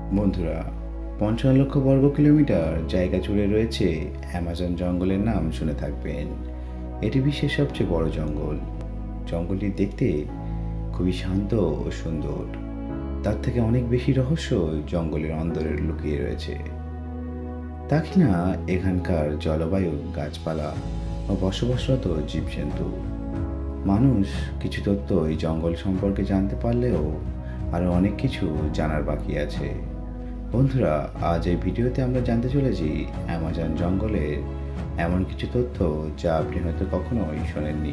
বন্ধুরা, ৫৫ লক্ষ বর্গ কিলোমিটার জায়গা জুড়ে রয়েছে অ্যামাজন জঙ্গলের নাম শুনে থাকবেন। এটি বিশ্বের সবচেয়ে বড় জঙ্গল। জঙ্গলটি দেখতে খুবই শান্ত ও সুন্দর। তার থেকে অনেক বেশি রহস্য জঙ্গলের অন্দরে লুকিয়ে রয়েছে। তা কিনা এখানকার জলবায়ু, গাছপালা ও বসবাসরত জীবজন্তু। মানুষ কিছু তথ্য এই জঙ্গল সম্পর্কে জানতে পারলেও আরও অনেক কিছু জানার বাকি আছে। বন্ধুরা, আজ এই ভিডিওতে আমরা জানতে চলেছি অ্যামাজন জঙ্গলের এমন কিছু তথ্য যা আপনি হয়তো কখনোই শোনেননি।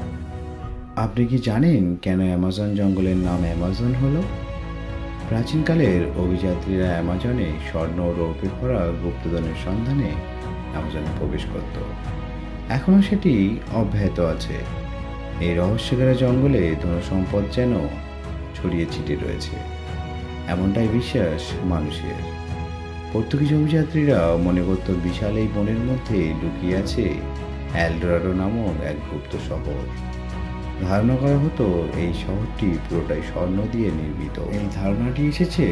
আপনি কি জানেন কেন অ্যামাজন জঙ্গলের নাম অ্যামাজন হলো? প্রাচীনকালের অভিযাত্রীরা অ্যামাজনে স্বর্ণ ও রৌপ্যে ভরা গুপ্তধনের সন্ধানে অ্যামাজনে প্রবেশ করত। এখনও সেটি অব্যাহত আছে। এই রহস্যঘেরা জঙ্গলে ধনসম্পদ যেন ছড়িয়ে ছিটিয়ে রয়েছে, এমনটাই বিশ্বাস মানুষের। পর্তুগিজ অভিযাত্রীরা মনে করত বিশাল এই বনের মধ্যে লুকিয়ে আছে এলডোরাডো নামক এক গুপ্ত শহর। ধারণা করা হতো এই শহরটি পুরোটাই স্বর্ণ দিয়ে নির্মিত। এই ধারণাটি এসেছে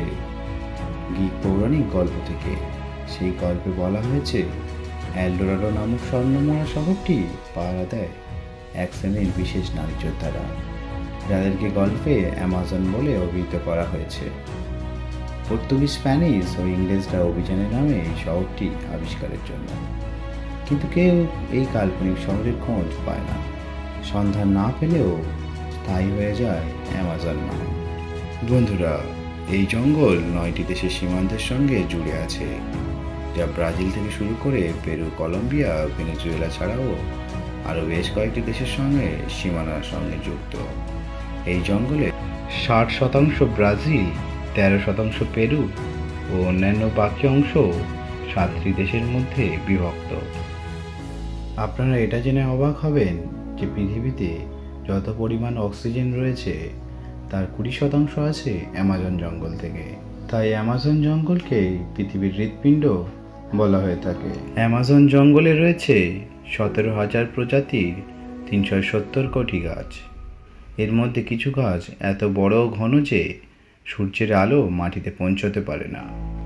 গ্রিক পৌরাণিক গল্প থেকে। সেই গল্পে বলা হয়েছে এলডোরাডো নামক স্বর্ণময় শহরটি পাহারা দেয় এক শ্রেণীর বিশেষ নারী যোদ্ধারা, যাদেরকে গল্পে অ্যামাজন বলে অভিহিত করা হয়েছে। পর্তুগিজ, স্প্যানিশ ও ইংরেজরা অভিযানে নামে এই শহরটি আবিষ্কারের জন্য, কিন্তু কেউ এই কাল্পনিক শহরের খোঁজ পায় না। সন্ধান না পেলেও স্থায়ী হয়ে যায় অ্যামাজন নাম। বন্ধুরা, এই জঙ্গল 9টি দেশের সীমান্তের সঙ্গে জুড়ে আছে, যা ব্রাজিল থেকে শুরু করে পেরু, কলম্বিয়া, ভেনেজুয়েলা ছাড়াও আরও বেশ কয়েকটি দেশের সঙ্গে সীমানার সঙ্গে যুক্ত। এই জঙ্গলে 60% ব্রাজিল, 13% পেরু ও অন্যান্য বাকি অংশ 7টি দেশের মধ্যে বিভক্ত। আপনারা এটা জেনে অবাক হবেন যে পৃথিবীতে যত পরিমাণ অক্সিজেন রয়েছে তার 20% আছে অ্যামাজন জঙ্গল থেকে। তাই অ্যামাজন জঙ্গলকে পৃথিবীর হৃৎপিণ্ড বলা হয়ে থাকে। অ্যামাজন জঙ্গলে রয়েছে 17,000 প্রজাতির 370 কোটি গাছ। এর মধ্যে কিছু গাছ এত বড় ও ঘন যে সূর্যের আলো মাটিতে পৌঁছতে পারে না।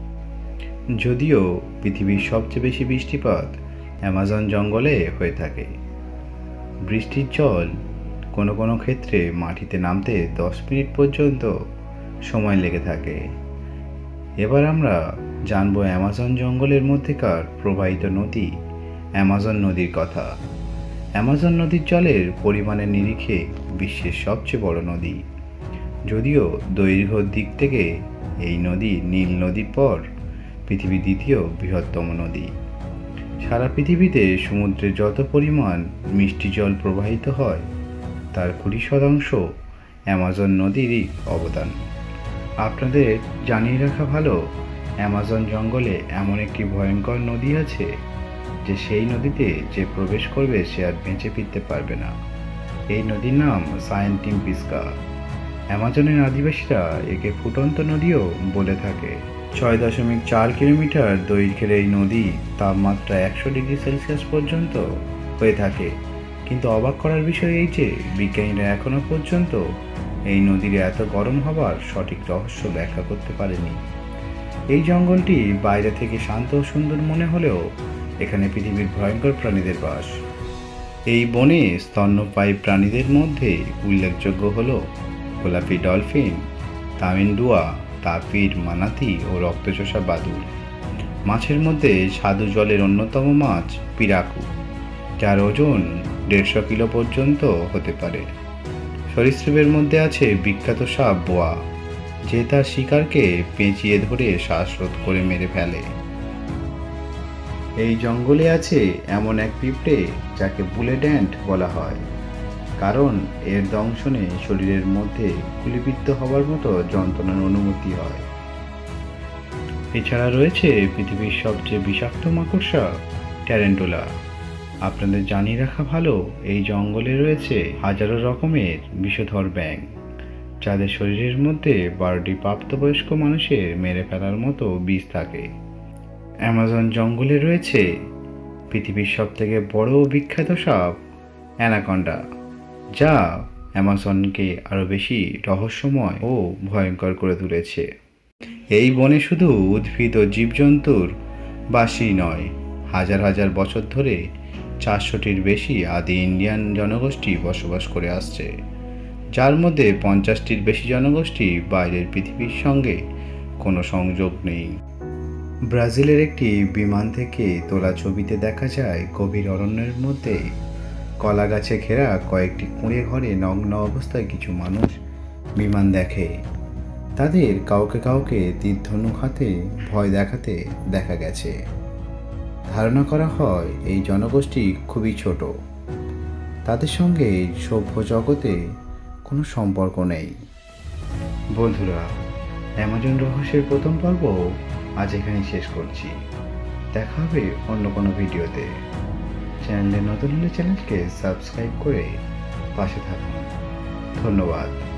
যদিও পৃথিবীর সবচেয়ে বেশি বৃষ্টিপাত অ্যামাজন জঙ্গলে হয়ে থাকে। বৃষ্টির জল কোনো কোনো ক্ষেত্রে মাটিতে নামতে 10 মিনিট পর্যন্ত সময় লেগে থাকে। এবার আমরা জানবো অ্যামাজন জঙ্গলের মধ্যেকার প্রবাহিত নদী অ্যামাজন নদীর কথা। অ্যামাজন নদীর জলের পরিমাণের নিরিখে বিশ্বের সবচেয়ে বড় নদী। যদিও দৈর্ঘ্যর দিক থেকে এই নদী নীল নদীর পর পৃথিবীর দ্বিতীয় বৃহত্তম নদী। সারা পৃথিবীতে সমুদ্রে যত পরিমাণ মিষ্টি জল প্রবাহিত হয় তার 20% অ্যামাজন নদীরই অবদান। আপনাদের জানিয়ে রাখা ভালো, অ্যামাজন জঙ্গলে এমন একটি ভয়ঙ্কর নদী আছে যে সেই নদীতে যে প্রবেশ করবে সে আর বেঁচে ফিরতে পারবে না। এই নদীর নাম সায়েন্টিম্পিস্কা। অ্যামাজনের আদিবাসীরা একে ফুটন্ত নদীও বলে থাকে। 6.4 কিলোমিটার দৈর্ঘ্যের এই নদী তাপমাত্রা 100 ডিগ্রি সেলসিয়াস পর্যন্ত হয়ে থাকে। কিন্তু অবাক করার বিষয় এই যে বিজ্ঞানীরা এখনো পর্যন্ত এই নদীর এত গরম হবার সঠিক রহস্য ব্যাখ্যা করতে পারেনি। এই জঙ্গলটি বাইরে থেকে শান্ত ও সুন্দর মনে হলেও এখানে পৃথিবীর ভয়ঙ্কর প্রাণীদের বাস। এই বনে স্তন্যপায়ী প্রাণীদের মধ্যে উল্লেখযোগ্য হল গোলাপি ডলফিন, তামিনডুয়া, তাপির, মানাতি ও রক্তচোষা বাদুড়। মাছের মধ্যে স্বাদু জলের অন্যতম মাছ পিরাকু, যার ওজন 150 কিলো পর্যন্ত হতে পারে। সরীসৃপের মধ্যে আছে বিখ্যাত সাপ বোয়া, যে তার শিকারকে পেঁচিয়ে ধরে শ্বাসরোধ করে মেরে ফেলে। এই জঙ্গলে আছে এমন এক পিঁপড়ে যাকে বুলেট অ্যান্ট বলা হয়, কারণ এর দংশনে শরীরের মধ্যে গুলিবিদ্ধ হওয়ার মতো যন্ত্রণার অনুভূতি হয়। এছাড়া রয়েছে পৃথিবীর সবচেয়ে বিষাক্ত মাকড়সা ট্যারেন্টুলা। আপনাদের জানিয়ে রাখা ভালো, এই জঙ্গলে রয়েছে হাজারো রকমের বিষধর ব্যাঙ, যাদের শরীরের মধ্যে 12টি প্রাপ্তবয়স্ক মানুষের মেরে ফেলার মতো বিষ থাকে। অ্যামাজন জঙ্গলে রয়েছে পৃথিবীর সবথেকে বড় ও বিখ্যাত সাপ অ্যানাকন্ডা, যা অ্যামাজনকে আরও বেশি রহস্যময় ও ভয়ঙ্কর করে তুলেছে। এই বনে শুধু উদ্ভিদ ও জীবজন্তুর বাসই নয়, হাজার হাজার বছর ধরে 400টির বেশি আদি ইন্ডিয়ান জনগোষ্ঠী বসবাস করে আসছে, যার মধ্যে 50টির বেশি জনগোষ্ঠী বাইরের পৃথিবীর সঙ্গে কোনো সংযোগ নেই। ব্রাজিলের একটি বিমান থেকে তোলা ছবিতে দেখা যায় গভীর অরণ্যের মধ্যে কলা গাছে ঘেরা কয়েকটি কুঁড়ে ঘরে নগ্ন অবস্থায় কিছু মানুষ বিমান দেখে। তাদের কাউকে কাউকে তীরধনুক হাতে ভয় দেখাতে দেখা গেছে। ধারণা করা হয় এই জনগোষ্ঠী খুবই ছোট, তাদের সঙ্গে সভ্য জগতে কোনো সম্পর্ক নেই। বন্ধুরা, অ্যামাজন রহস্যের প্রথম পর্ব আজ এখানেই শেষ করছি। দেখা হবে অন্য কোনো ভিডিওতে। চ্যানেলে নতুন হলে চ্যানেলকে সাবস্ক্রাইব করে পাশে থাকুন। ধন্যবাদ।